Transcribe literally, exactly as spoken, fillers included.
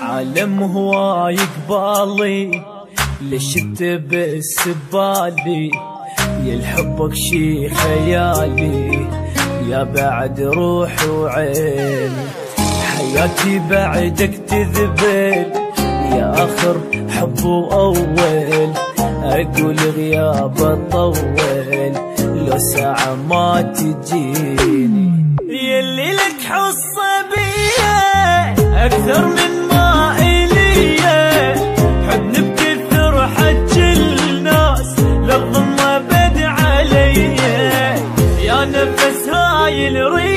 عالم هواي قبالي ليش تبس ببالي، يا الحبك شي خيالي يا بعد روح وعين، حياتي بعدك تذبل يا آخر حب وأول، أقول غياب طول لو ساعة ما تجيني، يلي لك حصة بيا أكثر من ما إليا، حب بكثر حج الناس للظلمة بد عليا، يا نفس هاي الريح